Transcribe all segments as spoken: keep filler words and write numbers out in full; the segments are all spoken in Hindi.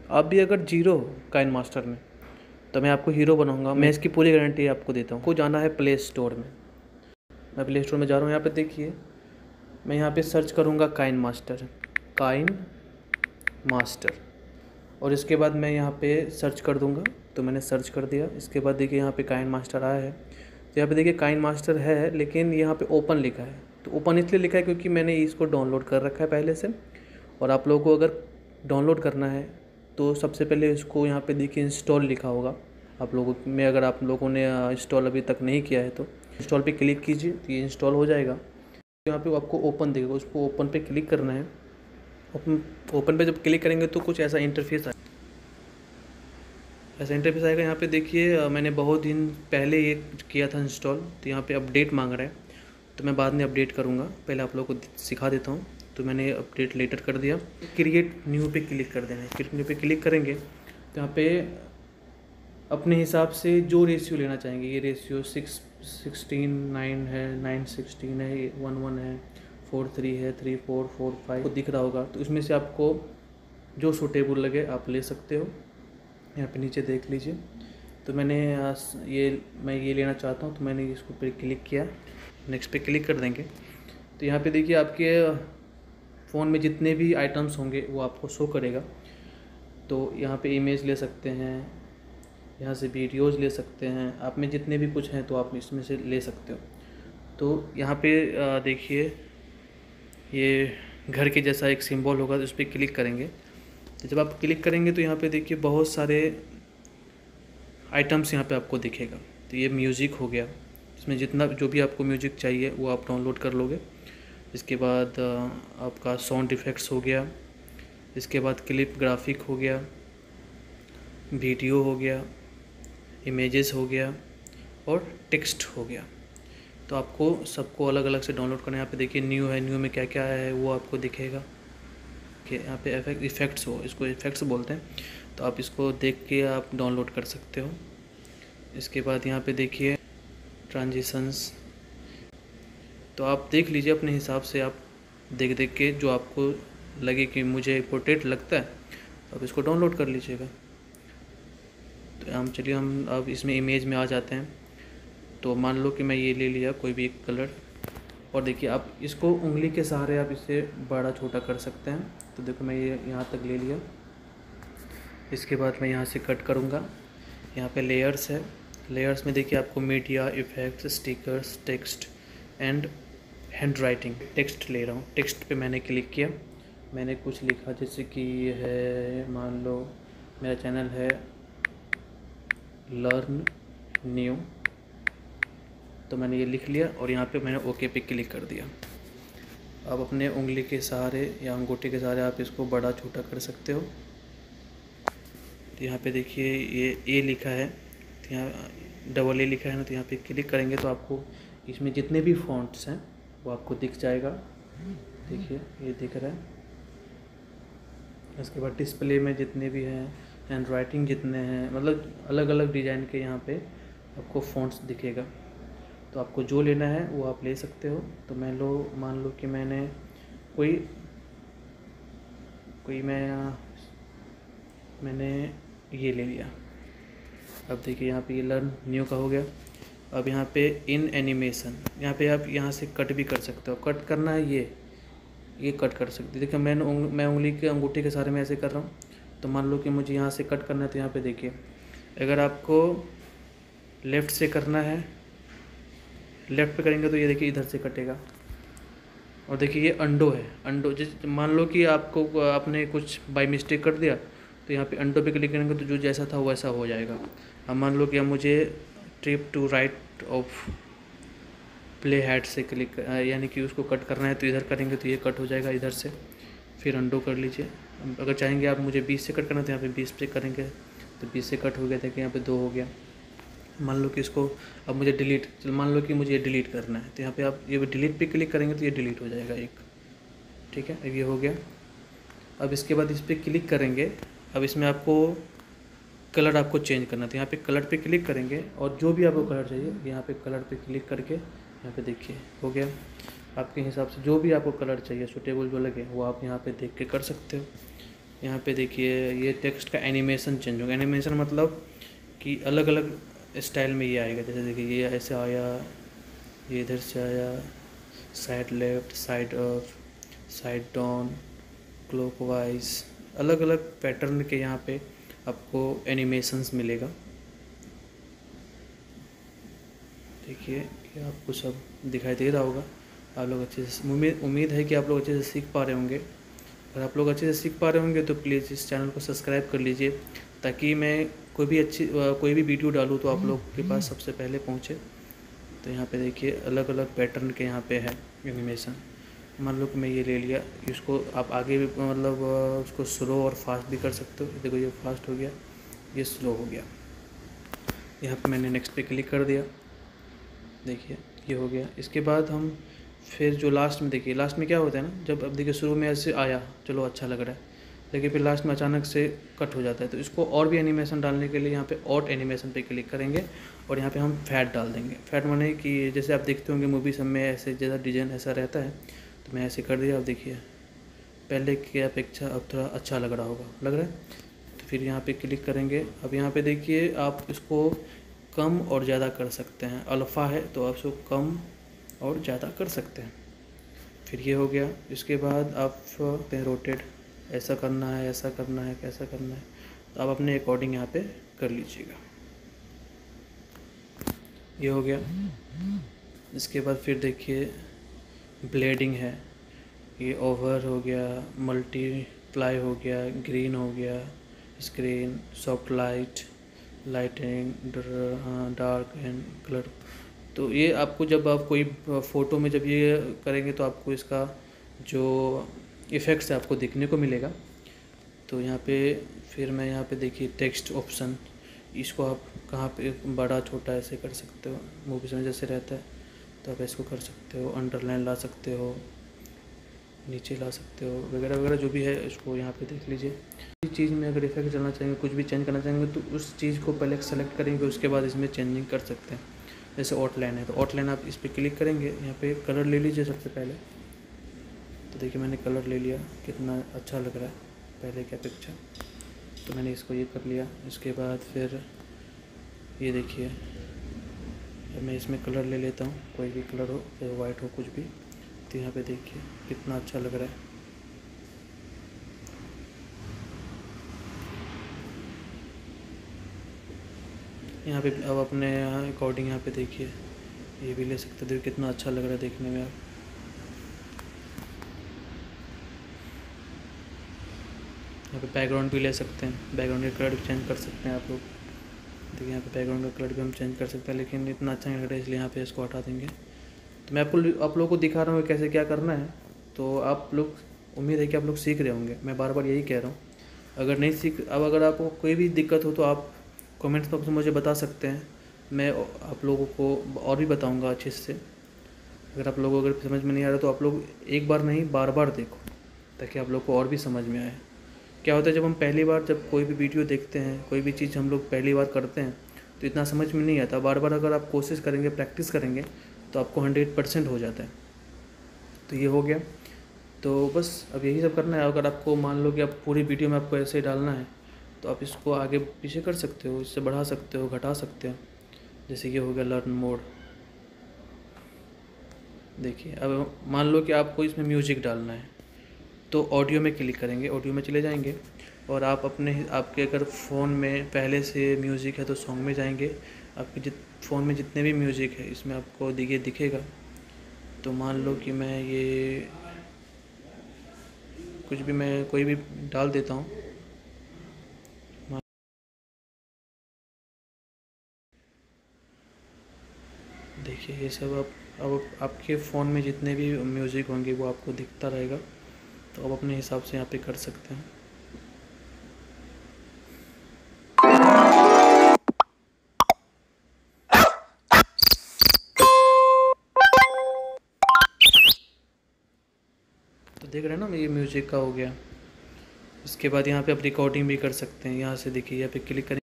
आप भी अगर जीरो हो काइन मास्टर में तो मैं आपको हीरो बनाऊंगा। मैं इसकी पूरी गारंटी आपको देता हूँ। को जाना है प्ले स्टोर में, मैं प्ले स्टोर में जा रहा हूँ। यहाँ पे देखिए मैं यहाँ पे सर्च करूँगा काइन मास्टर, काइन मास्टर, और इसके बाद मैं यहाँ पे सर्च कर दूँगा। तो मैंने सर्च कर दिया। इसके बाद देखिए यहाँ पे काइन मास्टर आया है। तो यहाँ पे देखिए काइन मास्टर है, लेकिन यहाँ पे ओपन लिखा है। तो ओपन इसलिए लिखा है क्योंकि मैंने इसको डाउनलोड कर रखा है पहले से। और आप लोगों को अगर डाउनलोड करना है तो सबसे पहले इसको यहाँ पे देखिए इंस्टॉल लिखा होगा। आप लोगों में अगर आप लोगों ने इंस्टॉल अभी तक नहीं किया है तो इंस्टॉल पे क्लिक कीजिए, तो ये इंस्टॉल हो जाएगा। यहाँ पे आपको ओपन देगा, उसको ओपन पे क्लिक करना है। ओपन ओपन पे जब क्लिक करेंगे तो कुछ ऐसा इंटरफेस आएगा, ऐसा इंटरफेस आएगा। यहाँ पे देखिए मैंने बहुत दिन पहले ये किया था इंस्टॉल, तो यहाँ पे अपडेट मांग रहा है, तो मैं बाद में अपडेट करूँगा। पहले आप लोगों को सिखा देता हूँ। तो मैंने अपडेट लेटर कर दिया। क्रिएट न्यू पे क्लिक कर देना है। क्रिएट न्यू पे क्लिक करेंगे तो यहाँ पे अपने हिसाब से जो रेशियो लेना चाहेंगे, ये रेशियो सिक्स सिक्सटीन नाइन है, नाइन सिक्सटीन है, वन वन है, फोर थ्री है, थ्री फोर फोर फाइव को दिख रहा होगा। तो इसमें से आपको जो सूटेबल लगे आप ले सकते हो। यहाँ पे नीचे देख लीजिए। तो मैंने ये मैं ये लेना चाहता हूँ, तो मैंने इसको पे क्लिक किया। नेक्स्ट पे क्लिक कर देंगे तो यहाँ पे देखिए आपके फ़ोन में जितने भी आइटम्स होंगे वो आपको शो करेगा। तो यहाँ पे इमेज ले सकते हैं, यहाँ से वीडियोज़ ले सकते हैं, आप में जितने भी कुछ हैं तो आप इसमें से ले सकते हो। तो यहाँ पे देखिए ये घर के जैसा एक सिंबल होगा, तो उस पर क्लिक करेंगे। तो जब आप क्लिक करेंगे तो यहाँ पे देखिए बहुत सारे आइटम्स यहाँ पे आपको दिखेगा। तो ये म्यूज़िक हो गया, इसमें जितना जो भी आपको म्यूज़िक चाहिए वो आप डाउनलोड कर लोगे। इसके बाद आपका साउंड इफ़ेक्ट्स हो गया, इसके बाद क्लिप ग्राफिक हो गया, वीडियो हो गया, इमेजेस हो गया और टेक्स्ट हो गया। तो आपको सबको अलग अलग से डाउनलोड करना है। यहाँ पे देखिए न्यू है, न्यू में क्या क्या है वो आपको दिखेगा कि यहाँ पे इफेक्ट इफ़ेक्ट्स हो, इसको इफ़ेक्ट्स बोलते हैं। तो आप इसको देख के आप डाउनलोड कर सकते हो। इसके बाद यहाँ पे देखिए ट्रांजिशंस, तो आप देख लीजिए अपने हिसाब से, आप देख देख के जो आपको लगे कि मुझे पोर्ट्रेट लगता है तो आप इसको डाउनलोड कर लीजिएगा। तो हम चलिए हम अब इसमें इमेज में आ जाते हैं। तो मान लो कि मैं ये ले लिया कोई भी एक कलर, और देखिए आप इसको उंगली के सहारे आप इसे बड़ा छोटा कर सकते हैं। तो देखो मैं ये यहाँ तक ले लिया। इसके बाद मैं यहाँ से कट करूँगा। यहाँ पे लेयर्स है, लेयर्स में देखिए आपको media, effects, stickers, text and handwriting. Text ले रहा हूँ, टेक्स्ट पे मैंने क्लिक किया। मैंने कुछ लिखा जैसे कि ये है, मान लो मेरा चैनल है लर्न न्यू, तो मैंने ये लिख लिया और यहाँ पे मैंने ओके पे क्लिक कर दिया। अब अपने उंगली के सहारे या अंगूठे के सहारे आप इसको बड़ा छोटा कर सकते हो। तो यहाँ पे देखिए ये ए लिखा है, तो यहाँ डबल ए लिखा है ना, तो यहाँ पे क्लिक करेंगे तो आपको इसमें जितने भी फॉन्ट्स हैं वो आपको दिख जाएगा। देखिए ये दिख रहा है। इसके बाद डिस्प्ले में जितने भी हैं, हैंड राइटिंग जितने हैं, मतलब अलग अलग डिज़ाइन के यहाँ पे आपको फॉन्ट्स दिखेगा। तो आपको जो लेना है वो आप ले सकते हो। तो मैं लो मान लो कि मैंने कोई कोई मैं मैंने ये ले लिया। अब देखिए यहाँ पे ये लर्न न्यू का हो गया। अब यहाँ पे इन एनिमेशन, यहाँ पे आप यहाँ से कट भी कर सकते हो। कट करना है ये ये कट कर सकते हो। देखिए मैं उंग, मैं उंगली के अंगूठे के सहारे में ऐसे कर रहा हूँ। तो मान लो कि मुझे यहाँ से कट करना है, तो यहाँ पे देखिए अगर आपको लेफ़्ट से करना है, लेफ़्ट पे करेंगे तो ये देखिए इधर से कटेगा। और देखिए ये अंडो है, अंडो जिस मान लो कि आपको आपने कुछ बाय मिस्टेक कर दिया, तो यहाँ पे अंडो पे क्लिक करेंगे तो जो जैसा था वैसा हो जाएगा। अब मान लो कि अब मुझे trip to right of play head से क्लिक यानी कि उसको कट करना है, तो इधर करेंगे तो ये कट हो जाएगा इधर से। फिर अंडो कर लीजिए। अगर चाहेंगे आप मुझे बीस से कट करना है तो यहाँ पे बीस पे करेंगे तो बीस से कट हो गया। देखिए यहाँ पे दो हो गया। मान लो कि इसको अब मुझे डिलीट, चल मान लो कि मुझे ये डिलीट करना है, तो यहाँ पे आप ये डिलीट पे क्लिक करेंगे तो ये डिलीट हो जाएगा एक। ठीक है, अब ये हो गया। अब इसके बाद इस पर क्लिक करेंगे। अब इसमें आपको कलर आपको चेंज करना, तो यहाँ पे कलर पे क्लिक करेंगे और जो भी आपको कलर चाहिए यहाँ पे कलर पे क्लिक करके यहाँ पे देखिए हो गया। आपके हिसाब से जो भी आपको कलर चाहिए सूटेबल जो लगे वो आप यहाँ पे देख के कर सकते हो। यहाँ पे देखिए ये टेक्स्ट का एनिमेशन चेंज होगा। एनिमेशन मतलब कि अलग अलग स्टाइल में ये आएगा। जैसे देखिए ये ऐसे आया, ये इधर से आया, side left, side up, side down, clockwise, अलग अलग पैटर्न के यहाँ पे आपको एनिमेशंस मिलेगा। देखिए ये आपको सब दिखाई दे रहा होगा। आप लोग अच्छे से, उम्मीद उम्मीद है कि आप लोग अच्छे से सीख पा रहे होंगे। अगर आप लोग अच्छे से सीख पा रहे होंगे तो प्लीज़ इस चैनल को सब्सक्राइब कर लीजिए, ताकि मैं कोई भी अच्छी कोई भी वीडियो डालूँ तो आप लोग के पास सबसे पहले पहुँचे। तो यहाँ पे देखिए अलग अलग पैटर्न के यहाँ पे है एनिमेशन। मान लो कि मैं ये ले लिया, इसको आप आगे भी मतलब उसको स्लो और फास्ट भी कर सकते हो। देखो ये फास्ट हो गया, ये स्लो हो गया। यहाँ पे मैंने नेक्स्ट पे क्लिक कर दिया, देखिए ये हो गया। इसके बाद हम फिर जो लास्ट में, देखिए लास्ट में क्या होता है ना, जब अब देखिए शुरू में ऐसे आया, चलो अच्छा लग रहा है, लेकिन फिर लास्ट में अचानक से कट हो जाता है। तो इसको और भी एनिमेशन डालने के लिए यहाँ पे ऑट एनिमेशन पे क्लिक करेंगे और यहाँ पे हम फैट डाल देंगे। फैट माने कि जैसे आप देखते होंगे मूवी सब में ऐसे जैसा डिज़ाइन ऐसा रहता है, तो मैं ऐसे कर दिया। अब देखिए पहले की अपेक्षा अब थोड़ा अच्छा लग रहा होगा, लग रहा है। तो फिर यहाँ पे क्लिक करेंगे। अब यहाँ पे देखिए आप इसको कम और ज़्यादा कर सकते हैं। अल्फ़ा है तो आप इसको कम और ज़्यादा कर सकते हैं। फिर ये हो गया। इसके बाद आप रोटेट ऐसा करना है, ऐसा करना है, कैसा करना है, तो आप अपने अकॉर्डिंग यहाँ पे कर लीजिएगा। ये हो गया। इसके बाद फिर देखिए ब्लेडिंग है, ये ओवर हो गया, मल्टीप्लाई हो गया, ग्रीन हो गया, screen, soft light, lighting, dark and colour. तो ये आपको जब आप कोई फ़ोटो में जब ये करेंगे तो आपको इसका जो इफ़ेक्ट्स है आपको देखने को मिलेगा। तो यहाँ पे फिर मैं यहाँ पे देखिए टेक्स्ट ऑप्शन, इसको आप कहाँ पे बड़ा छोटा ऐसे कर सकते हो। मूवीज़ में जैसे रहता है तो आप इसको कर सकते हो, अंडरलाइन ला सकते हो, नीचे ला सकते हो, वगैरह वगैरह जो भी है इसको यहाँ पे देख लीजिए। इस चीज़ में अगर इफेक्ट डालना चाहेंगे, कुछ भी चेंज करना चाहेंगे तो उस चीज़ को पहले सेलेक्ट करेंगे, उसके बाद इसमें चेंजिंग कर सकते हैं। जैसे आउटलाइन है तो आउटलाइन आप इस पर क्लिक करेंगे, यहाँ पे कलर ले लीजिए सबसे पहले। तो देखिए मैंने कलर ले लिया, कितना अच्छा लग रहा है पहले की अपेक्षा। तो मैंने इसको ये कर लिया। इसके बाद फिर ये देखिए मैं इसमें कलर ले लेता हूँ, कोई भी कलर हो, चाहे वाइट हो, कुछ भी। तो यहाँ पे देखिए कितना अच्छा लग रहा है। यहाँ पे अब अपने अकॉर्डिंग यहाँ पे देखिए ये भी ले सकते हो। देखिए कितना अच्छा लग रहा है देखने में। आप यहाँ पे बैकग्राउंड भी ले सकते हैं, बैकग्राउंड का कलर भी चेंज कर सकते हैं आप लोग। देखिए यहाँ पे बैकग्राउंड का कलर भी हम चेंज कर सकते हैं, लेकिन इतना अच्छा नहीं लग रहा है इसलिए यहाँ पे इसको हटा देंगे। तो मैं आपको आप लोगों को दिखा रहा हूँ कैसे क्या करना है। तो आप लोग, उम्मीद है कि आप लोग सीख रहे होंगे। मैं बार बार यही कह रहा हूँ, अगर नहीं सीख, अब अगर आपको कोई भी दिक्कत हो तो आप कमेंट्स बॉक्स में मुझे बता सकते हैं, मैं आप लोगों को और भी बताऊँगा अच्छे से। अगर आप लोगों को अगर समझ में नहीं आ रहा तो आप लोग एक बार नहीं बार बार देखो, ताकि आप लोग को और भी समझ में आए। क्या होता है जब हम पहली बार जब कोई भी वीडियो देखते हैं, कोई भी चीज़ हम लोग पहली बार करते हैं तो इतना समझ में नहीं आता। बार बार अगर आप कोशिश करेंगे, प्रैक्टिस करेंगे तो आपको हंड्रेड परसेंट हो जाता है। तो ये हो गया। तो बस अब यही सब करना है। अगर आपको मान लो कि आप पूरी वीडियो में आपको ऐसे ही डालना है तो आप इसको आगे पीछे कर सकते हो, इससे बढ़ा सकते हो, घटा सकते हो। जैसे ये हो गया लर्न मोड। देखिए अब मान लो कि आपको इसमें म्यूजिक डालना है तो ऑडियो में क्लिक करेंगे, ऑडियो में चले जाएंगे और आप अपने आपके अगर फ़ोन में पहले से म्यूज़िक है तो सॉन्ग में जाएंगे। आपके जित फ़ोन में जितने भी म्यूज़िक है इसमें आपको दिखे दिखेगा। तो मान लो कि मैं ये कुछ भी मैं कोई भी डाल देता हूँ। देखिए ये सब आप अब आपके फ़ोन में जितने भी म्यूज़िक होंगे वो आपको दिखता रहेगा। तो आप अपने हिसाब से यहाँ पे कर सकते हैं। तो देख रहे हैं ना, ये म्यूज़िक का हो गया। इसके बाद यहाँ पे आप रिकॉर्डिंग भी कर सकते हैं। यहाँ से देखिए यहाँ पे क्लिक करें,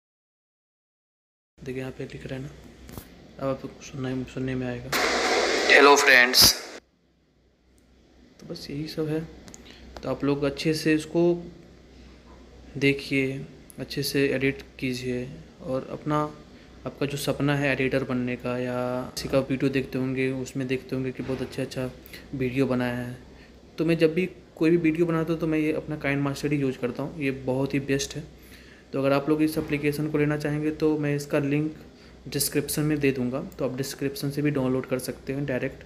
देखिए यहाँ पे लिख रहे हैं ना, अब आपको सुनने सुनने में आएगा। Hello friends. तो बस यही सब है। तो आप लोग अच्छे से इसको देखिए, अच्छे से एडिट कीजिए और अपना आपका जो सपना है एडिटर बनने का, या किसी का वीडियो देखते होंगे उसमें देखते होंगे कि बहुत अच्छा अच्छा वीडियो बनाया है, तो मैं जब भी कोई भी वीडियो बनाता हूँ तो मैं ये अपना काइन मास्टर ही यूज़ करता हूँ। ये बहुत ही बेस्ट है। तो अगर आप लोग इस एप्लीकेशन को लेना चाहेंगे तो मैं इसका लिंक डिस्क्रिप्शन में दे दूँगा, तो आप डिस्क्रिप्शन से भी डाउनलोड कर सकते हैं डायरेक्ट।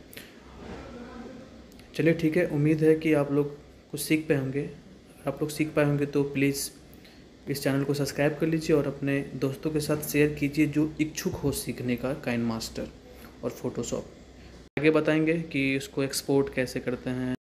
चलिए ठीक है, उम्मीद है कि आप लोग कुछ सीख पाए होंगे। आप लोग सीख पाए होंगे तो प्लीज़ इस चैनल को सब्सक्राइब कर लीजिए और अपने दोस्तों के साथ शेयर कीजिए जो इच्छुक हो सीखने का काइन मास्टर और फ़ोटोशॉप। आगे बताएंगे कि इसको एक्सपोर्ट कैसे करते हैं।